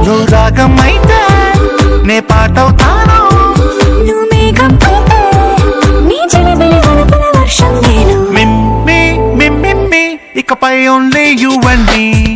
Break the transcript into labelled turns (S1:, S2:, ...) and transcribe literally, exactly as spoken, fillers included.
S1: నువ్వు రాగం అయితే నే పాటవుతాను,
S2: నువ్వు మేఘం అయితే నీ జలబిలి వలపుల వర్షం నేను.
S1: మిమ్మి మిమ్మి ఇకపై ఓన్లీ యు అండ్ మీ.